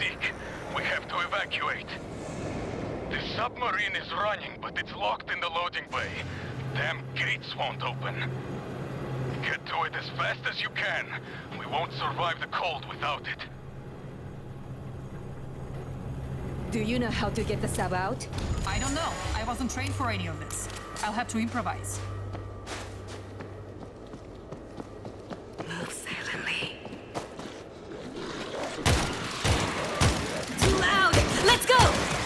sick. We have to evacuate. The submarine is running, but it's locked in the loading bay. Damn gates won't open. Get to it as fast as you can. We won't survive the cold without it. Do you know how to get the sub out? I don't know. I wasn't trained for any of this. I'll have to improvise. Move silently. Too loud! Let's go!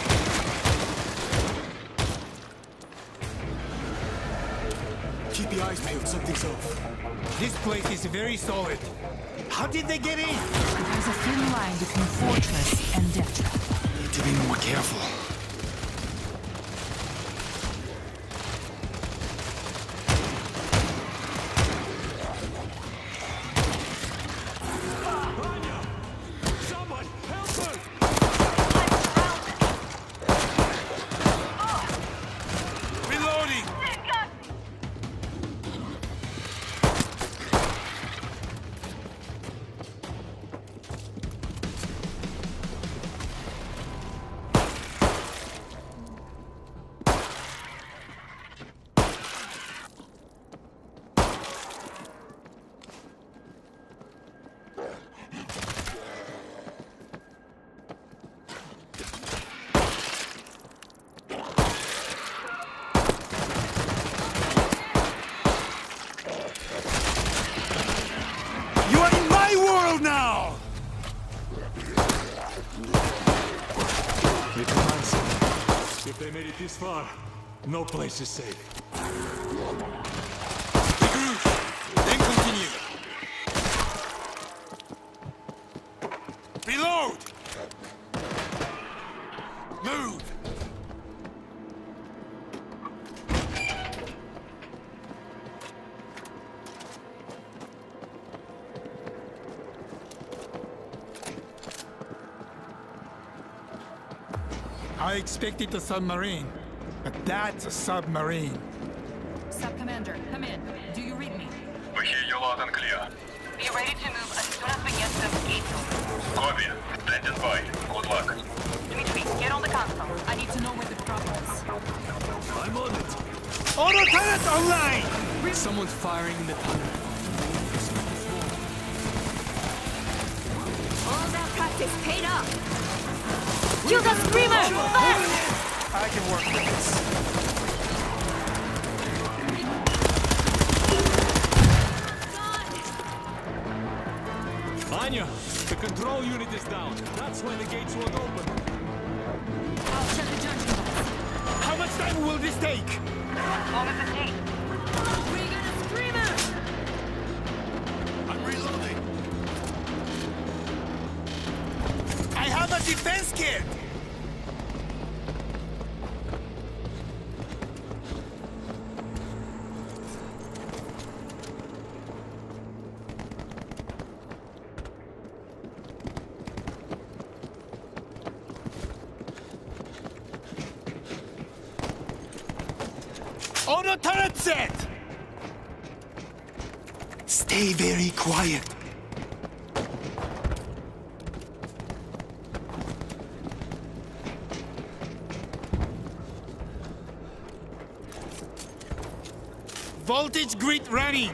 Keep your eyes peeled, something's off. This place is very solid. How did they get in? There's a thin line between fortress and death trap. Need to be more careful. Someone help her! Reloading! You are in my world now! If they made it this far, no place is safe. Regroup, then continue. Reload! Move! I expected a submarine, but that's a submarine. Sub-Commander, come in. Do you read me? We hear you loud and clear. Be ready to move as soon as we get to the gate open. Copy. Standing by. Good luck. Dmitri, get on the console. I need to know where the drop is. I'm on it. Auto turret online! Someone's firing in the tunnel. All that practice paid off! Kill the screamer! Fast! I can work with this. Anya, the control unit is down. That's why the gates won't open. I'll check the junction box. How much time will this take? As long as it takes. Bring in a screamer! I'm reloading. I have a defense kit! Auto turret set! Stay very quiet. Voltage grid running.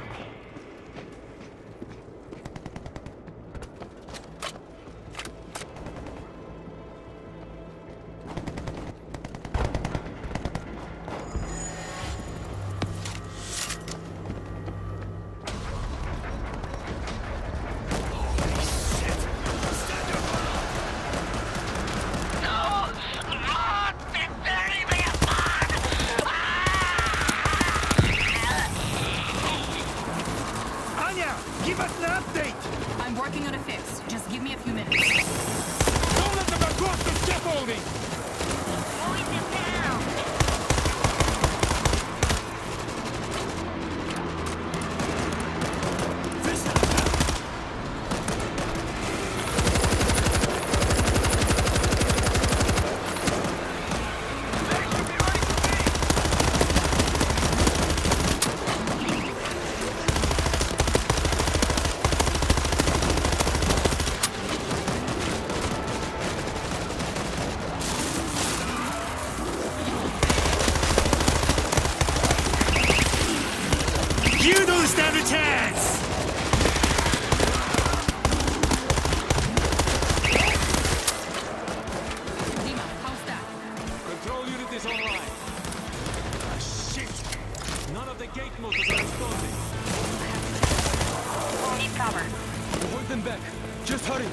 chance! Dima, how's that? Control unit is online. Ah, shit! None of the gate motors are responding. We'll need cover. Hold them back. Just hurry.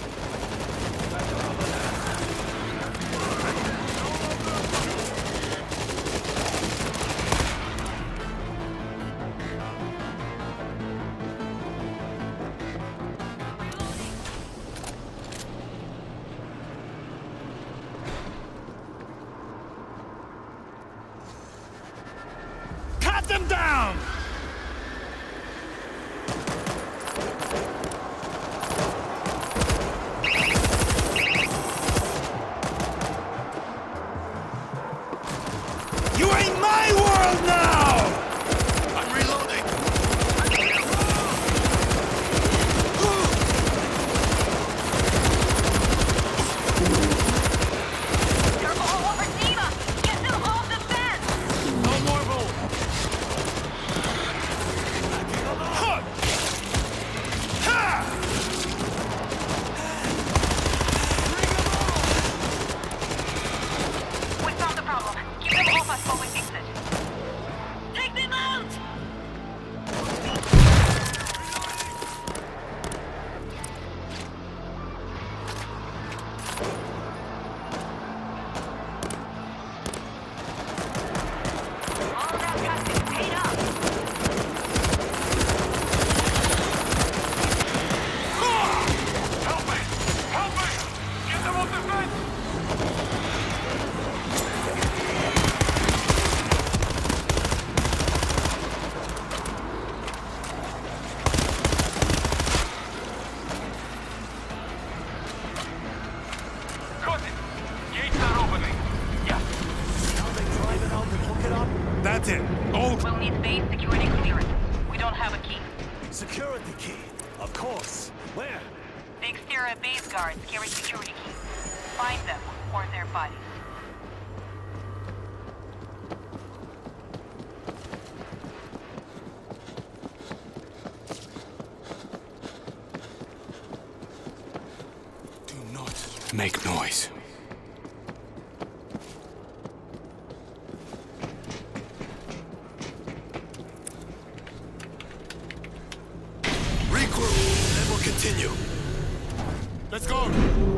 Cut them down! You ain't my world now! I'm reloading. They're all over Dima! Get them off the fence! No more roll! Huh. Ha! We found the problem. Keep them off us while we fix it. Take them out! All that custom paid off. Help me! Help me! Get them off the fence! Got it! Gates are opening. Yeah. That's it. All We'll need base security clearance. We don't have a key. Security key, of course. Where? The exterior base guards carry security keys. Find them, or their bodies. do not make noise. Regroup, then we'll continue. Let's go!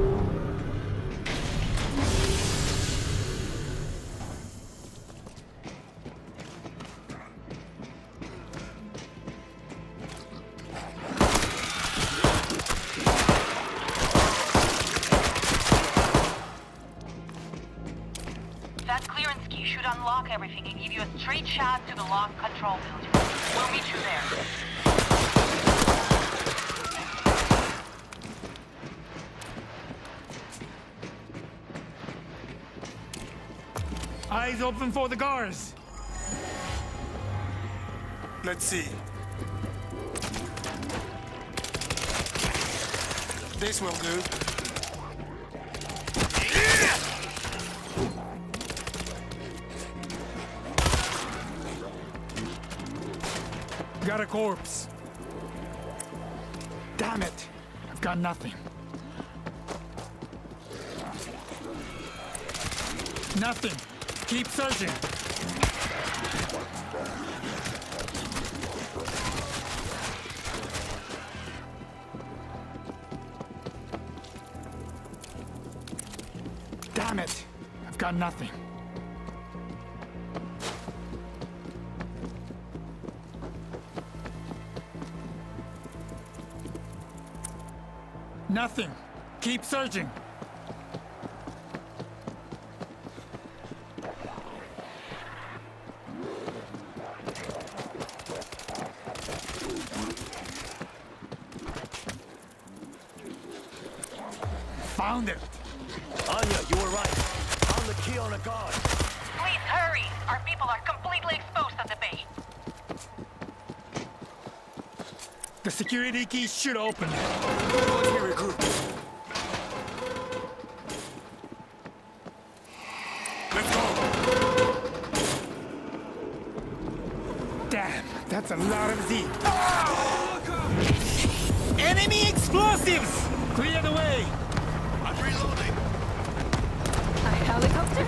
That clearance key should unlock everything and give you a straight shot to the locked control building. We'll meet you there. Eyes open for the guards. Let's see. This will do. Got a corpse. Damn it. I've got nothing. Nothing. Keep searching. Damn it. I've got nothing. Nothing. Keep searching. Found it. Anya, you were right. Found the key on a guard. Please hurry! Our people are completely exposed at the bay. The security key should open it. Let me regroup. Let's go. Damn, that That's a lot of Z. Enemy explosives! Clear the way! I'm reloading. A helicopter?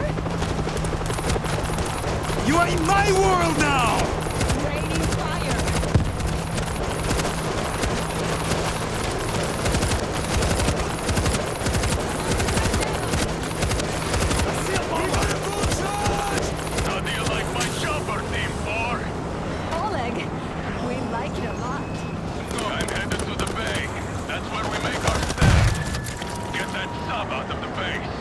You are in my world now! Raining fire! How do you like my chopper, Team 4? Oleg, we like it a lot. I'm headed to the bay. That's where we make our stand. Get that sub out of the base.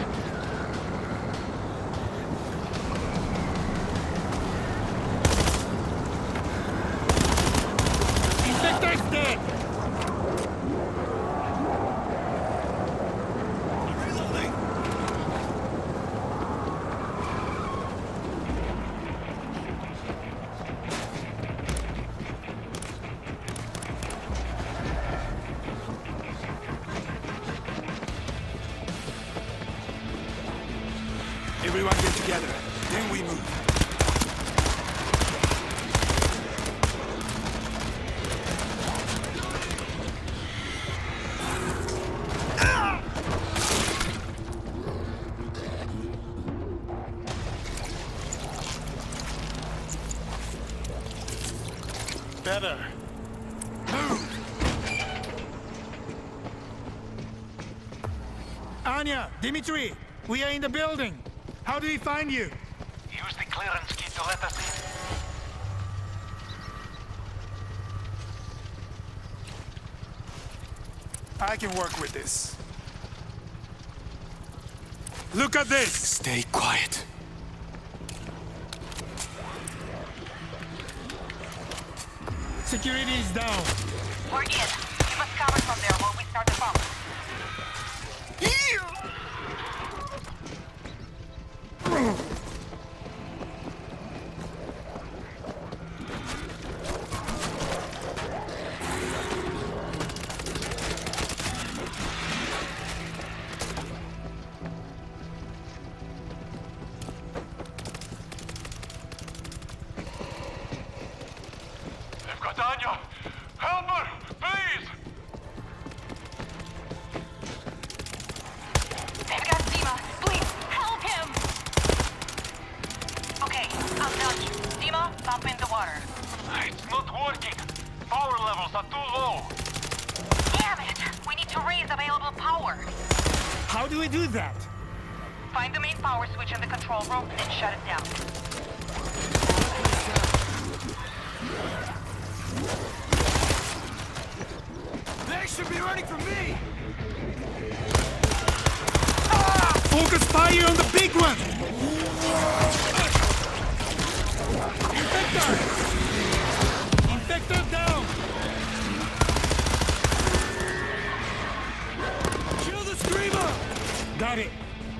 Infector's dead! I'm reloading. Everyone get together, then we move. Better. Move! Anya, Dimitri, we are in the building. How do we find you? Use the clearance key to let us in. I can work with this. Look at this! Stay quiet. Security is down. We're in. Keep us covered from there while we start the bomb. They've got Anya! Help her! Please! They've got Dima. Please, help him! Okay, I'm done. Dima, pump in the water. It's not working! Power levels are too low! Damn it! We need to raise available power. How do we do that? Find the main power switch in the control room and shut it down. They should be ready for me. Focus fire on the big one! Infector! Infector down! Kill the screamer! Got it.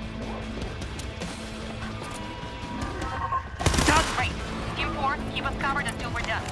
Great. Team 4, keep us covered until we're done.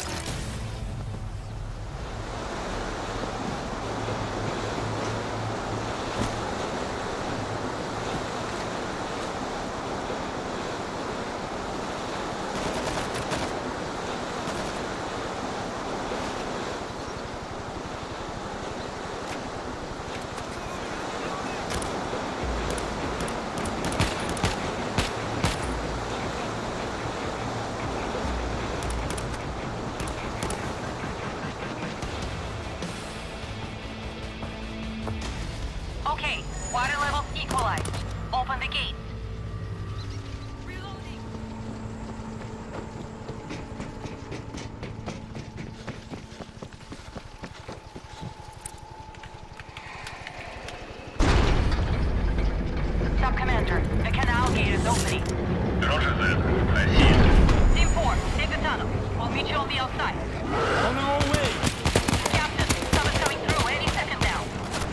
Okay, water levels equalized. Open the gates. Sub-Commander, the canal gate is opening. Roger that. I see it. Team 4, take the tunnel. We'll meet you on the outside. On our way! Captain, sub is coming through any second now.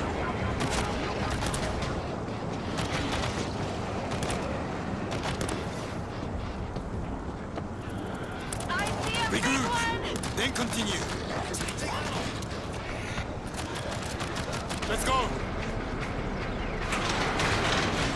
I see a big Regroup! one! Then continue. Let's go!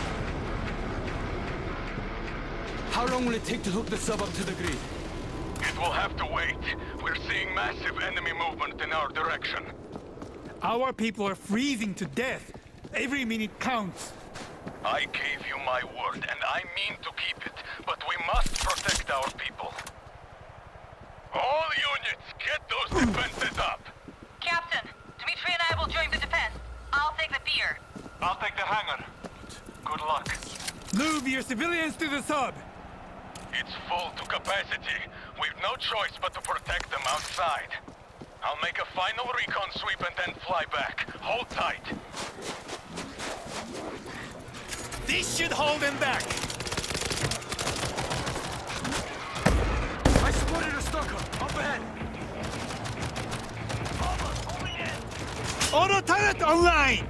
How long will it take to hook the sub up to the grid? It It will have to wait. We're seeing massive enemy movement in our direction. Our people are freezing to death. Every minute counts. I gave you my word, and I mean to keep it, but we must protect our people. All units, get those defenses up! Captain, Dmitri and I will join the defense. I'll take the pier. I'll take the hangar. Good luck. Move your civilians to the sub. It's full to capacity. We've no choice but to protect them outside. I'll make a final recon sweep and then fly back. Hold tight. This should hold them back. I spotted a stalker. Up ahead. Auto turret online.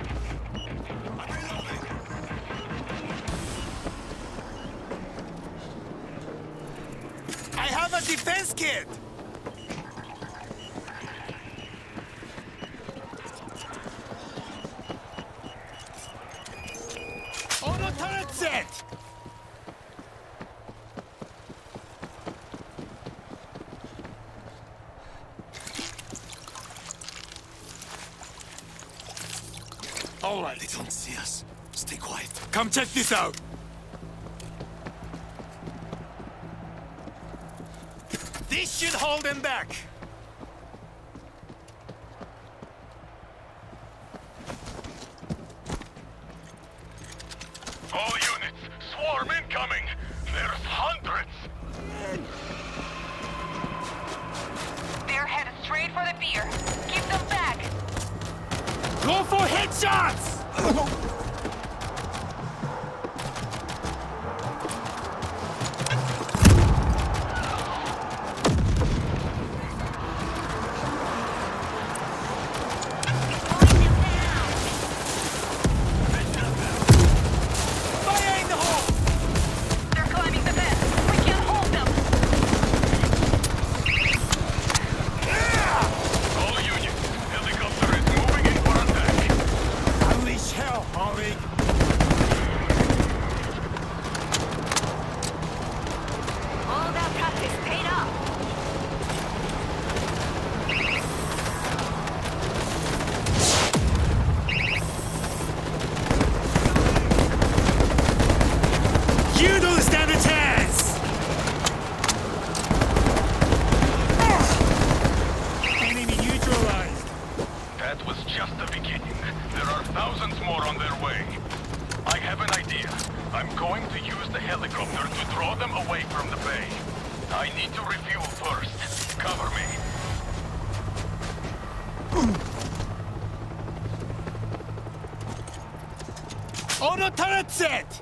I have a defense kit. Auto turret set. All right, they don't see us. Stay quiet. Come check this out. This should hold them back. All units, swarm incoming! There's hundreds! They're headed straight for the pier. Keep them back. Go for headshots! Fire in the hole! They're climbing the bed. We can't hold them. All units, helicopter is moving in for attack. Unleash hell, Harvey. All that practice paid off. You don't stand a chance! Enemy neutralized. That was just the beginning. There are thousands more on their way. I have an idea. I'm going to use the helicopter to draw them away from the bay. I need to refuel first. Cover me. Auto turret set!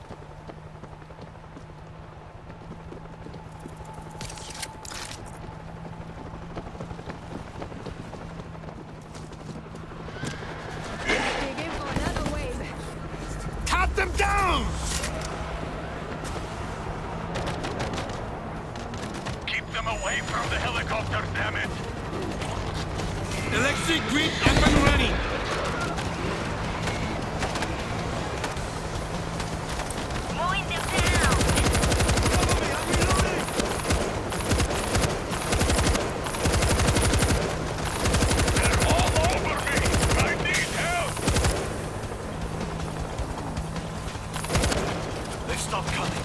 Dig in for another wave. Cut them down! Keep them away from the helicopter, damn it! Electric grid up and running. Mowing them down. They're all over me! I need help! They've stopped coming.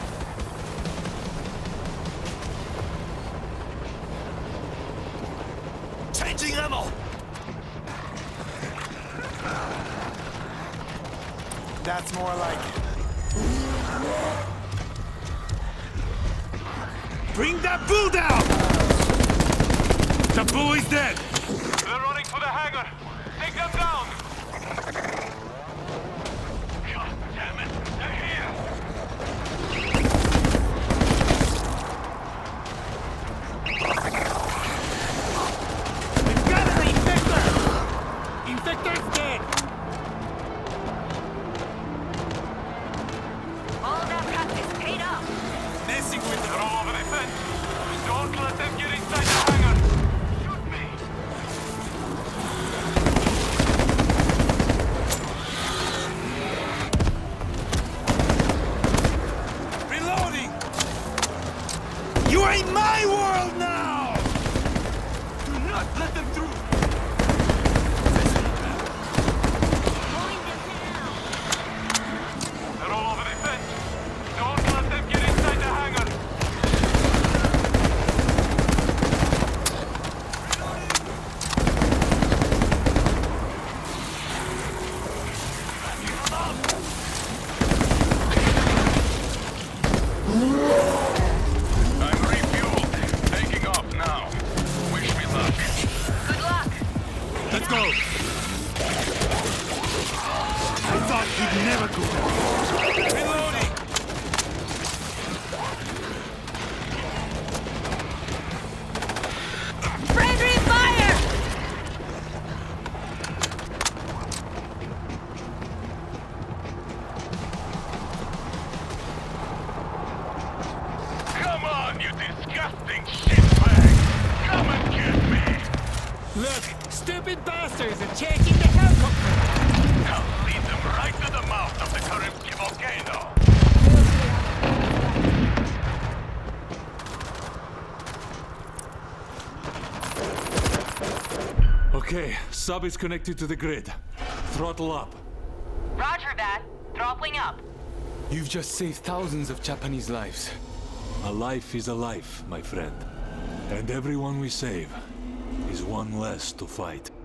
Changing ammo. That's more like it. Bring that bull down! The bull is dead! They're running for the hangar! Take them down! God damn it! They're here! We've got an infector! Infector's dead! All that practice paid off. Messing with They're them. all over the fence! Don't let them get inside the hangar! Shoot me! never go. Reloading! Friendly fire! Come on, you disgusting shitbag! Come and get me! Look, stupid bastards are chasing the helicopter! I'll lead them right to the mouth of the Karymsky volcano! Okay, sub is connected to the grid. Throttle up. Roger that. Throttling up. You've just saved thousands of Japanese lives. A life is a life, my friend. And everyone we save is one less to fight.